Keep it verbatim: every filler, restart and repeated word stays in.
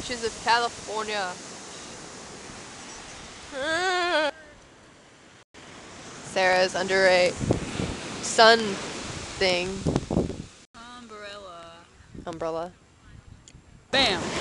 beaches of California. Sarah's under a sun thing. Umbrella. Umbrella. Bam!